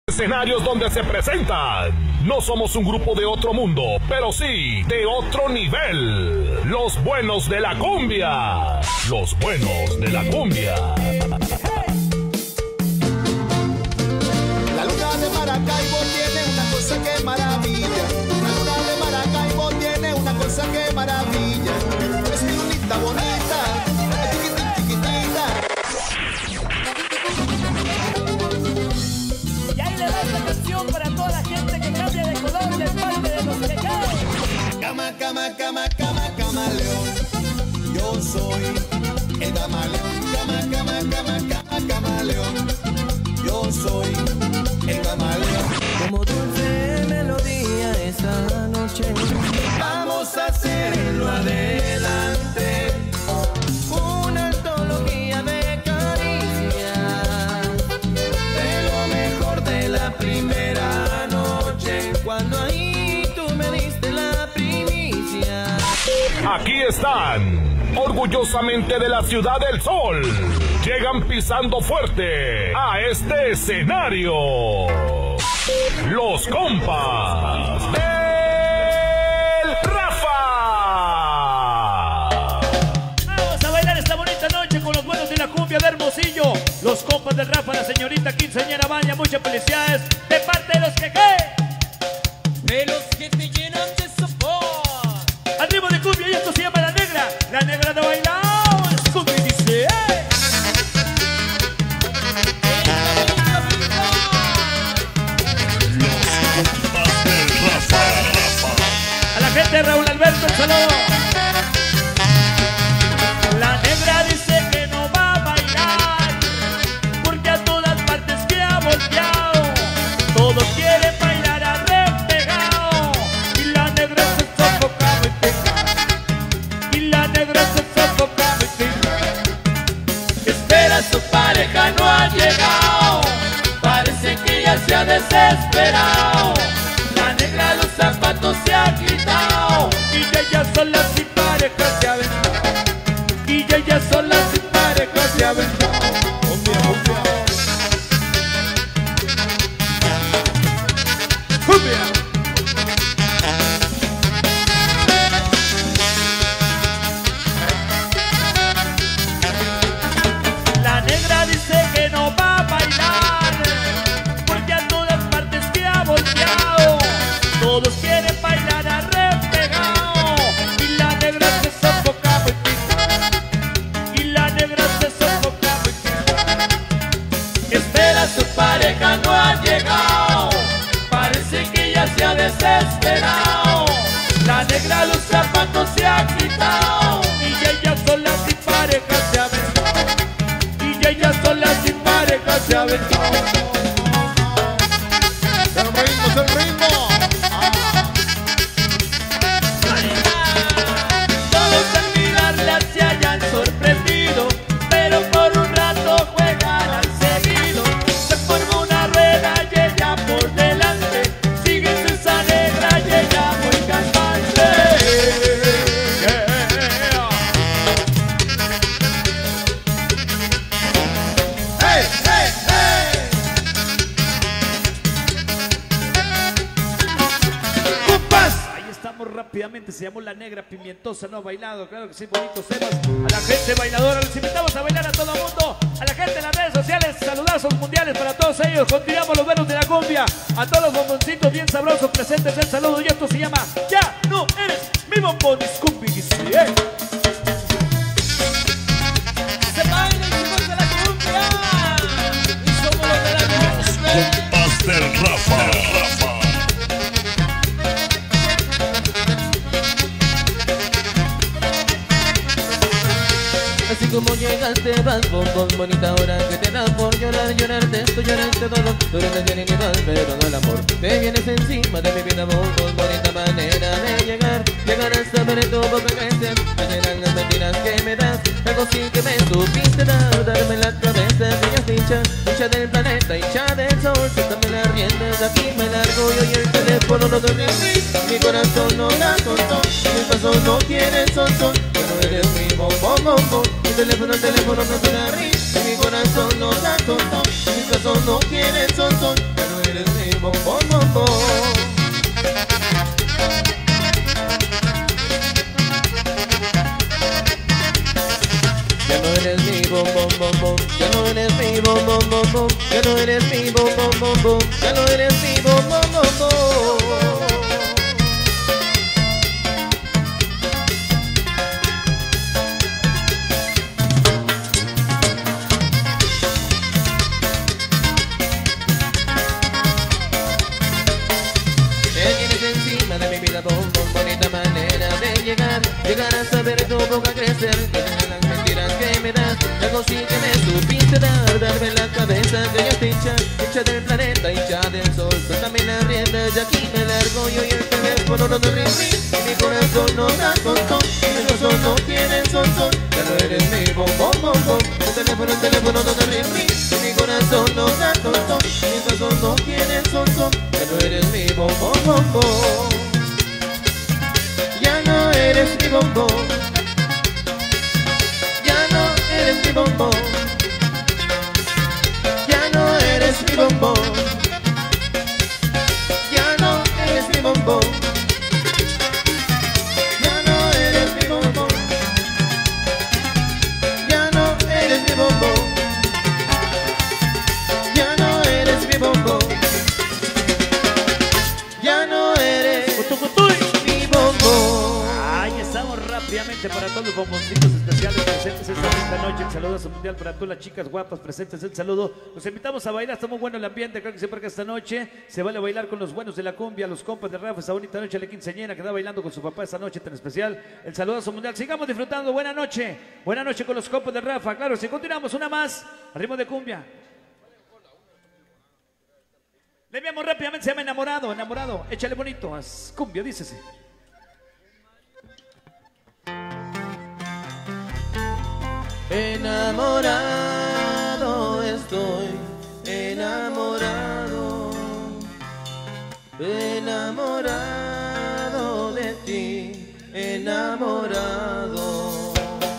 Escenarios donde se presentan. No somos un grupo de otro mundo, pero sí de otro nivel. Los buenos de la cumbia. Los buenos de la cumbia. La luna de Maracaibo tiene una cosa que maravilla. La luna de Maracaibo tiene una cosa que maravilla. Es mi lunita bonita, chiquitita, chiquitita. Y ahí le va esta canción para toda la gente que cambia de color de parte de los que caen. Cama, cama, cama, cama, camaleón. Yo soy el camaleón. Cama, cama, cama, cama, camaleón. Yo soy el camaleón. Como dulce melodía esta noche, Vamos a hacerlo adelante. una antología de caricias, De lo mejor de la primera noche. cuando ahí tú me diste la primicia. Aquí están, orgullosamente de la Ciudad del Sol. Llegan pisando fuerte a este escenario. Los compas del Rafa. Vamos a bailar esta bonita noche con los buenos de la cumbia de Hermosillo. Los compas del Rafa, la señorita quinceañera Baña. Muchas felicidades de parte de los que caen. De los que te llenan de sabor. Al ritmo de cumbia, y esto se llama La Negra. La Negra de bailao. Es cumbia y dice, a la gente de Raúl Alberto, el saludo. La Negra dice que no va a bailar porque a todas partes que ha volteado todos quieren bailar arrepegado. Y la Negra se sofoca y pega. Y la Negra se sofoca y pega. Espera, su pareja no ha llegado. Parece que ya se ha desesperado. La Negra los zapatos se ha quitado y ella sola sin pareja se ha aventado. Y ella sola sin pareja se ha aventado. Cumbia, cumbia. Cumbia. La Negra dice que no va a bailar porque a todas partes que ha volteado todos quieren bailar arrepegado. Y la Negra se sofoca muy pica. Y la Negra se sofoca muy pica. Espera, su pareja no ha llegado. Parece que ya se ha desesperado. La Negra los zapatos se ha quitado y ella sola sin pareja se ha aventado. Y ella sola sin pareja se ha aventado. El ritmo. Todos al mirarla se hayan sorprendido, pero por un rato juegan al seguido. Se forma una rueda y ella por delante, sigue esa Negra y ella muy calmante. Yeah. ¡Hey, hey, hey! ¡Compas! Ahí estamos rápidamente, se llamó La Negra Pimientosa, no ha bailado, claro que sí, bonitos temas. A la gente bailadora, los invitamos a bailar a todo el mundo. A la gente de las redes sociales, saludazos mundiales para todos ellos. Continuamos los buenos de la cumbia. A todos los bomboncitos bien sabrosos presentes, el saludo. Y esto se llama Ya no eres mi bombonis cumbia. Se baila y se de la cumbia. Y somos los de la cumbia. Compas del Rafa. Así como llegaste vas bombón, bonita hora que te da por llorar, llorarte, esto lloraste todo. Tú eres bien individual, pero no el amor. Te vienes encima de mi vida, bombón, bonita manera de llegar. Llegar hasta ver tu boca crecer, me llenan las mentiras que me das. Algo sí que me supiste dar, darme la cabeza, niña hincha del planeta, hincha del sol. Suéltame las riendas, aquí me largo y hoy el teléfono no duerme en mí. Mi corazón no da son, mis pasos no tienen son. Ya no eres mi bombón. Mi teléfono no suena ring. Mi corazón no da son. Mis pasos no tienen son. Ya no eres ya no eres mi bombón, bombón, ya no eres mi bombón, bombón. De mi vida, bombón, bonita manera de llegar a saber tu boca crecer, que de las mentiras que me das, algo sí que me supiste darme la cabeza que ya está hincha del planeta, hincha del sol, suéltame la rienda y aquí me largo yo y el teléfono no te rindy, mi corazón no da son, mi corazón no tiene son, ya no eres mi bombón, bombón, el teléfono no te rindy, mi corazón no da son, mi corazón no tiene son, ya no eres mi bombón, bombón. Ya no eres mi bombón, ya no eres mi bombón, ya no eres mi bombón, ya no eres mi bombón, ya no eres mi bombón, ya no eres mi bombón, ya no eres mi bombón, ya no eres mi bombón. Ahí estamos rápidamente para todos los bomboncitos especiales presentes esta linda noche. El saludo mundial para todas las chicas guapas presentes. El saludo. Los invitamos a bailar. Está muy bueno el ambiente. Creo que siempre que esta noche se vale bailar con los buenos de la cumbia, los compas de Rafa. Esta bonita noche la quinceañera que está bailando con su papá esta noche tan especial. El saludo mundial. Sigamos disfrutando. Buena noche con los compas de Rafa. Claro, si continuamos una más al ritmo de cumbia. Le enviamos rápidamente. Se llama Enamorado. Échale bonito. Cumbia, dícese. Enamorado estoy, enamorado de ti, enamorado.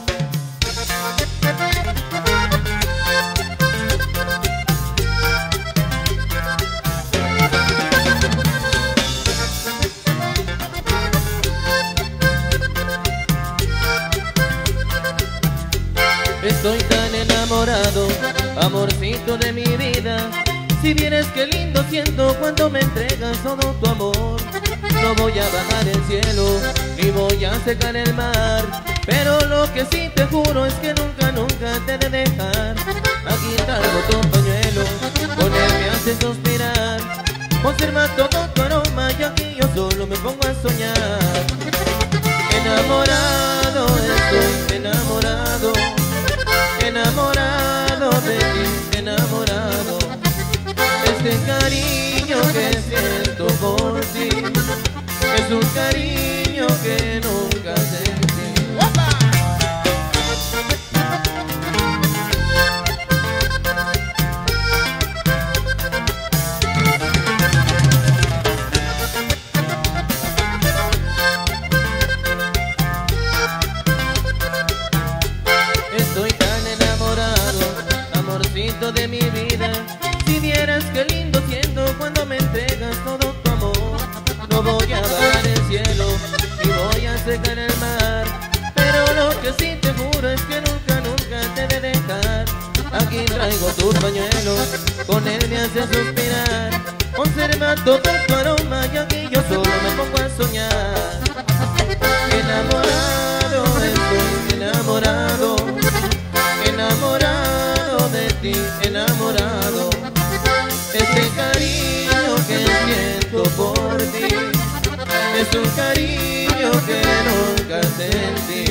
Estoy tan enamorado, amorcito de mi vida. Si vieres qué lindo siento cuando me entregas todo tu amor. No voy a bajar el cielo, ni voy a secar el mar, pero lo que sí te juro es que nunca, nunca te he de dejar. Aquí traigo tu pañuelo, con él me haces suspirar. Conserva todo tu aroma y aquí yo solo me pongo a soñar. Enamorado estoy, enamorado. Enamorado de ti, enamorado. Este cariño que siento por ti es un cariño que nunca sentí. Estoy tan enamorado, amorcito de mi vida. Si vieras qué lindo siento cuando me entregas todo tu amor. No voy a bajar el cielo, ni voy a secar el mar, pero lo que sí te juro es que nunca, nunca te he de dejar. Aquí traigo tu pañuelo, con él me hace suspirar. Conserva todo tu aroma y aquí yo solo me pongo a soñar. Enamorado estoy, enamorado. Enamorado de ti, enamorado. Este cariño que siento por ti es un cariño que nunca sentí.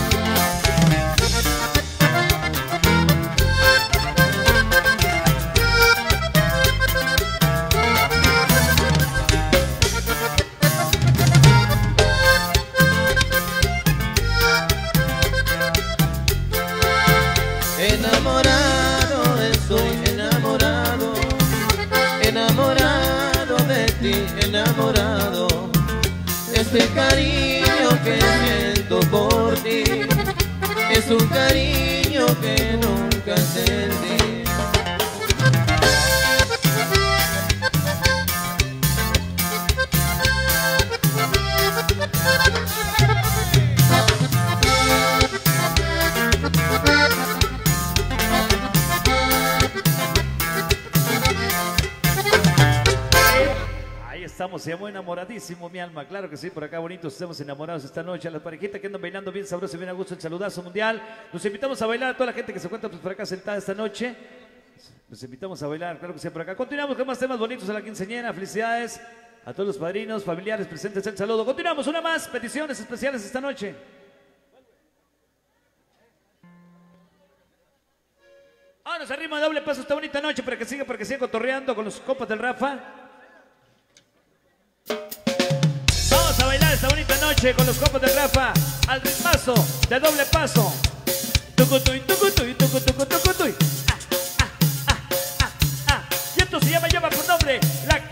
Enamorado estoy, enamorado. Enamorado de ti, enamorado. Este cariño que siento por ti es un cariño que nunca sentí. estamos, se llamó Enamoradísimo, mi alma. Claro que sí, por acá bonitos, estamos enamorados esta noche. A las parejitas que andan bailando bien sabroso y bien a gusto, el saludazo mundial. Los invitamos a bailar a toda la gente que se encuentra pues, por acá sentada esta noche. Los invitamos a bailar, claro que sí, por acá. Continuamos con más temas bonitos a la quinceañera. Felicidades a todos los padrinos, familiares presentes. El saludo. Continuamos, una más. Peticiones especiales esta noche. Vámonos a ritmo de doble paso esta bonita noche para que siga cotorreando con los compas del Rafa. Vamos a bailar esta bonita noche con los compas del Rafa al ritmazo de doble paso. Tucutuy, tucutuy, tucutuy, tucutuy. Y esto se lleva por nombre La